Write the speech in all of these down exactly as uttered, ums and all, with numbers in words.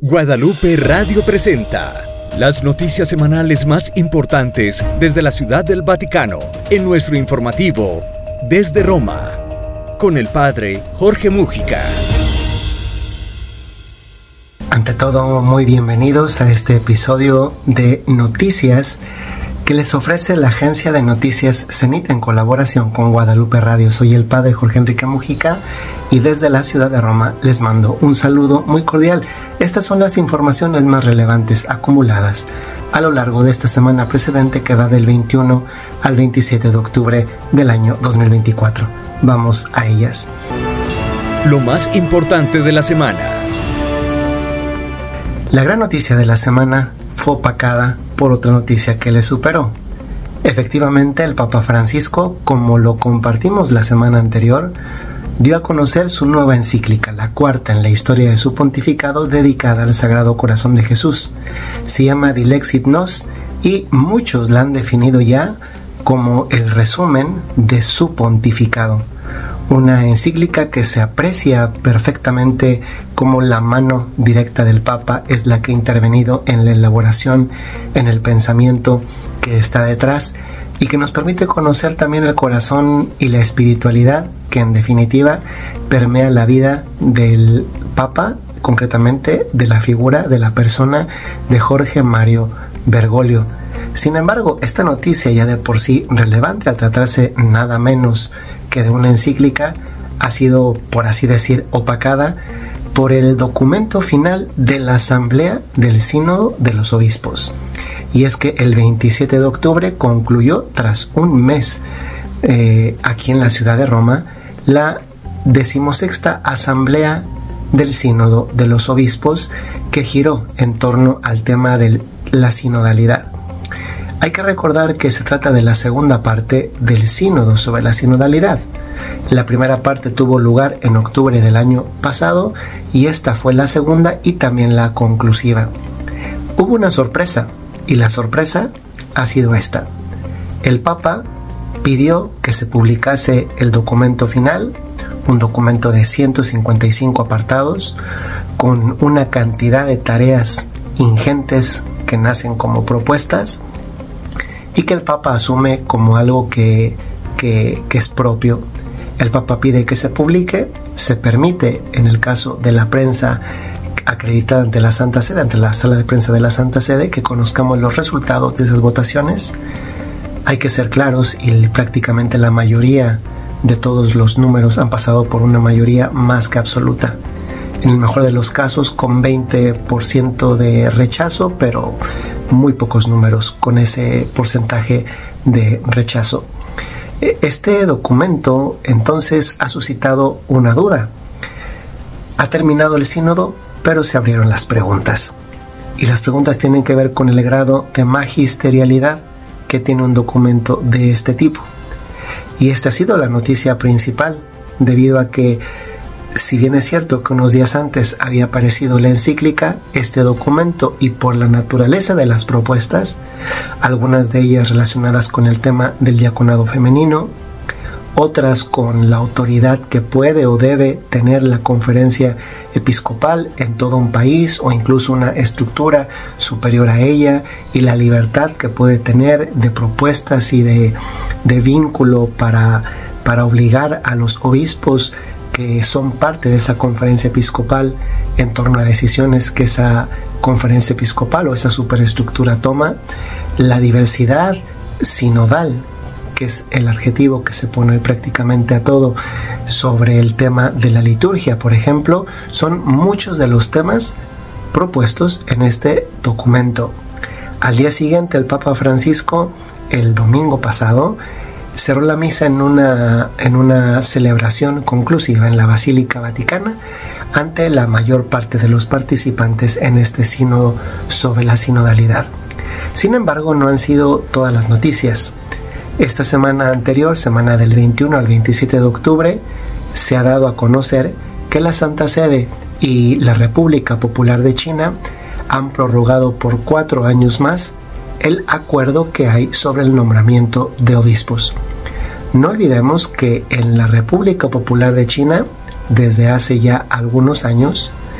Guadalupe Radio presenta las noticias semanales más importantes desde la Ciudad del Vaticano en nuestro informativo Desde Roma, con el Padre Jorge Múgica. Ante todo, muy bienvenidos a este episodio de Noticias que les ofrece la agencia de noticias Cenit en colaboración con Guadalupe Radio. Soy el Padre Jorge Enrique Múgica y desde la ciudad de Roma les mando un saludo muy cordial. Estas son las informaciones más relevantes acumuladas a lo largo de esta semana precedente que va del veintiuno al veintisiete de octubre del año dos mil veinticuatro. Vamos a ellas. Lo más importante de la semana. La gran noticia de la semana fue opacada por otra noticia que le superó. Efectivamente, el Papa Francisco, como lo compartimos la semana anterior, dio a conocer su nueva encíclica, la cuarta en la historia de su pontificado, dedicada al Sagrado Corazón de Jesús. Se llama Dilexit Nos y muchos la han definido ya como el resumen de su pontificado. Una encíclica que se aprecia perfectamente como la mano directa del Papa es la que ha intervenido en la elaboración, en el pensamiento que está detrás y que nos permite conocer también el corazón y la espiritualidad que en definitiva permea la vida del Papa, concretamente de la figura de la persona de Jorge Mario Bergoglio. Sin embargo, esta noticia ya de por sí relevante al tratarse nada menos que de una encíclica ha sido, por así decir, opacada por el documento final de la Asamblea del Sínodo de los Obispos. Y es que el veintisiete de octubre concluyó, tras un mes eh, aquí en la ciudad de Roma, la decimosexta Asamblea del Sínodo de los Obispos, que giró en torno al tema de la sinodalidad. Hay que recordar que se trata de la segunda parte del sínodo sobre la sinodalidad. La primera parte tuvo lugar en octubre del año pasado y esta fue la segunda y también la conclusiva. Hubo una sorpresa y la sorpresa ha sido esta. El Papa pidió que se publicase el documento final, un documento de ciento cincuenta y cinco apartados con una cantidad de tareas ingentes que nacen como propuestas y que el Papa asume como algo que, que, que es propio. El Papa pide que se publique, se permite en el caso de la prensa acreditada ante la Santa Sede, ante la sala de prensa de la Santa Sede, que conozcamos los resultados de esas votaciones. Hay que ser claros y prácticamente la mayoría de todos los números han pasado por una mayoría más que absoluta. En el mejor de los casos con veinte por ciento de rechazo, pero muy pocos números con ese porcentaje de rechazo. Este documento entonces ha suscitado una duda. Ha terminado el sínodo, pero se abrieron las preguntas. Y las preguntas tienen que ver con el grado de magisterialidad que tiene un documento de este tipo. Y esta ha sido la noticia principal, debido a que, si bien es cierto que unos días antes había aparecido la encíclica, este documento, y por la naturaleza de las propuestas, algunas de ellas relacionadas con el tema del diaconado femenino, otras con la autoridad que puede o debe tener la conferencia episcopal en todo un país o incluso una estructura superior a ella, y la libertad que puede tener de propuestas y de, de vínculo para, para obligar a los obispos que son parte de esa conferencia episcopal en torno a decisiones que esa conferencia episcopal o esa superestructura toma, la diversidad sinodal, que es el adjetivo que se pone prácticamente a todo sobre el tema de la liturgia, por ejemplo, son muchos de los temas propuestos en este documento. Al día siguiente, el Papa Francisco, el domingo pasado, cerró la misa en una, en una celebración conclusiva en la Basílica Vaticana ante la mayor parte de los participantes en este sínodo sobre la sinodalidad. Sin embargo, no han sido todas las noticias. Esta semana anterior, semana del veintiuno al veintisiete de octubre, se ha dado a conocer que la Santa Sede y la República Popular de China han prorrogado por cuatro años más el acuerdo que hay sobre el nombramiento de obispos. No olvidemos que en la República Popular de China, desde hace ya algunos años,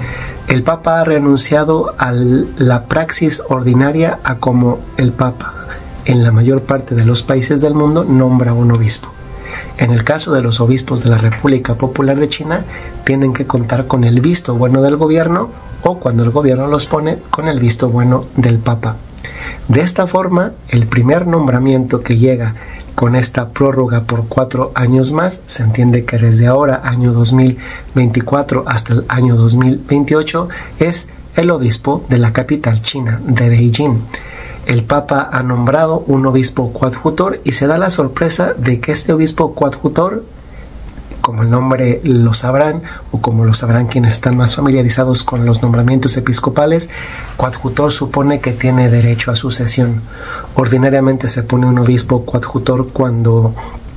El Papa ha renunciado a la praxis ordinaria a como el Papa en la mayor parte de los países del mundo nombra un obispo. En el caso de los obispos de la República Popular de China, tienen que contar con el visto bueno del gobierno o, cuando el gobierno los pone, con el visto bueno del Papa. De esta forma, el primer nombramiento que llega con esta prórroga por cuatro años más, se entiende que desde ahora, año dos mil veinticuatro hasta el año dos mil veintiocho, es el obispo de la capital china, de Beijing. El Papa ha nombrado un obispo coadjutor y se da la sorpresa de que este obispo coadjutor, como el nombre lo sabrán, o como lo sabrán quienes están más familiarizados con los nombramientos episcopales, coadjutor supone que tiene derecho a sucesión. Ordinariamente se pone un obispo coadjutor cuando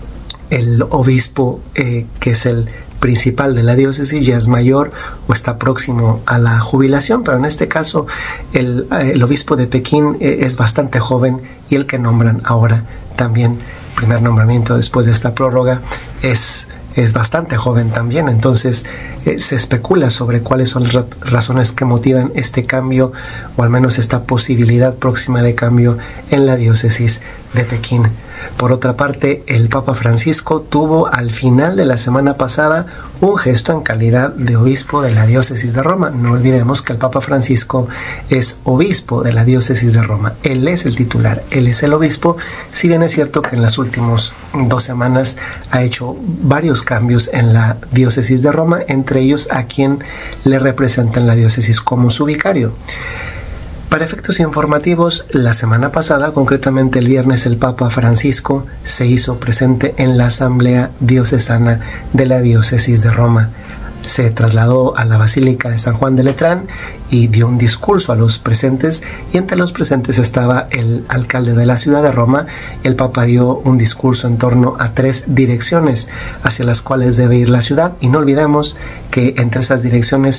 el obispo, eh, que es el principal de la diócesis, ya es mayor o está próximo a la jubilación, pero en este caso el, el obispo de Pekín eh, es bastante joven, y el que nombran ahora también, primer nombramiento después de esta prórroga, es es bastante joven también. Entonces eh, se especula sobre cuáles son las razones que motivan este cambio, o al menos esta posibilidad próxima de cambio en la diócesis de Pekín. Por otra parte, el Papa Francisco tuvo al final de la semana pasada un gesto en calidad de obispo de la diócesis de Roma. No olvidemos que el Papa Francisco es obispo de la diócesis de Roma. Él es el titular, él es el obispo, si bien es cierto que en las últimas dos semanas ha hecho varios cambios en la diócesis de Roma, entre ellos a quien le representa en la diócesis como su vicario. Para efectos informativos, la semana pasada, concretamente el viernes, el Papa Francisco se hizo presente en la Asamblea Diocesana de la Diócesis de Roma. Se trasladó a la Basílica de San Juan de Letrán y dio un discurso a los presentes, y entre los presentes estaba el alcalde de la ciudad de Roma. El Papa dio un discurso en torno a tres direcciones hacia las cuales debe ir la ciudad, y no olvidemos que entre esas direcciones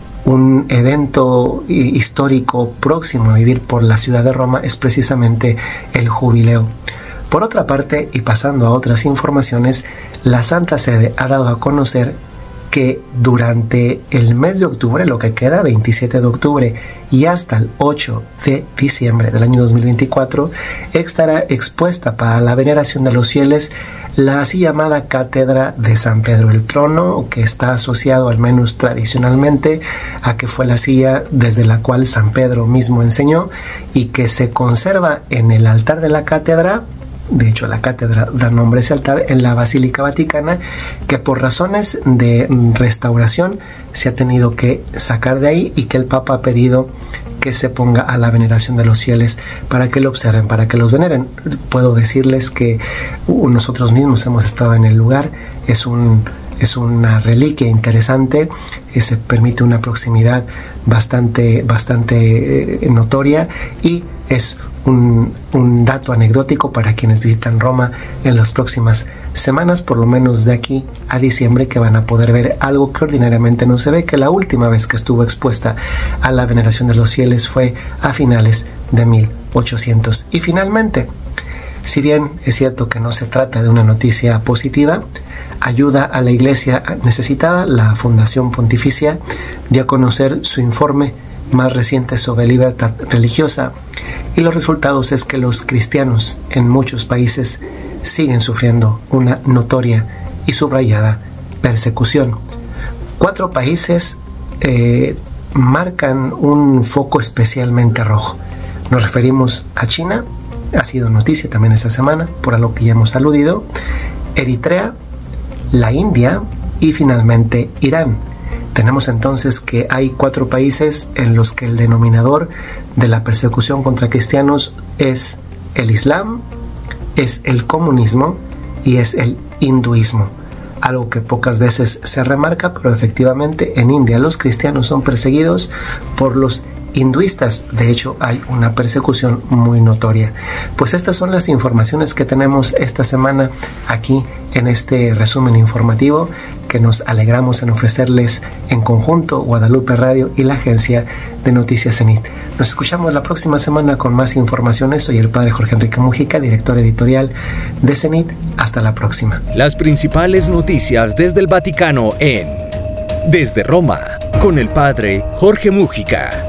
un evento histórico próximo a vivir por la ciudad de Roma es precisamente el jubileo. Por otra parte, y pasando a otras informaciones, la Santa Sede ha dado a conocer que durante el mes de octubre, lo que queda, veintisiete de octubre, y hasta el ocho de diciembre del año dos mil veinticuatro, estará expuesta para la veneración de los fieles la así llamada Cátedra de San Pedro el Trono, que está asociado, al menos tradicionalmente, a que fue la silla desde la cual San Pedro mismo enseñó, y que se conserva en el altar de la cátedra. De hecho, la cátedra da nombre a ese altar en la Basílica Vaticana, que por razones de restauración se ha tenido que sacar de ahí, y que el Papa ha pedido que se ponga a la veneración de los fieles para que lo observen, para que los veneren. Puedo decirles que uh, nosotros mismos hemos estado en el lugar. Es un es una reliquia interesante, eh, se permite una proximidad bastante bastante eh, notoria, y es un, un dato anecdótico para quienes visitan Roma en las próximas semanas, por lo menos de aquí a diciembre, que van a poder ver algo que ordinariamente no se ve, que la última vez que estuvo expuesta a la veneración de los fieles fue a finales de mil ochocientos. Y finalmente, si bien es cierto que no se trata de una noticia positiva, ayuda a la iglesia necesitada, la Fundación Pontificia dio a conocer su informe más reciente sobre libertad religiosa, y los resultados es que los cristianos en muchos países siguen sufriendo una notoria y subrayada persecución. Cuatro países eh, marcan un foco especialmente rojo. Nos referimos a China, ha sido noticia también esta semana, por algo que ya hemos aludido, Eritrea, la India y finalmente Irán. Tenemos entonces que hay cuatro países en los que el denominador de la persecución contra cristianos es el Islam, es el comunismo y es el hinduismo. Algo que pocas veces se remarca, pero efectivamente en India los cristianos son perseguidos por los hinduistas. De hecho, hay una persecución muy notoria. Pues estas son las informaciones que tenemos esta semana aquí en este resumen informativo que nos alegramos en ofrecerles en conjunto Guadalupe Radio y la agencia de Noticias Cenit. Nos escuchamos la próxima semana con más informaciones. Soy el padre Jorge Enrique Mujica, director editorial de Cenit. Hasta la próxima. Las principales noticias desde el Vaticano en Desde Roma. con el padre Jorge Mújica.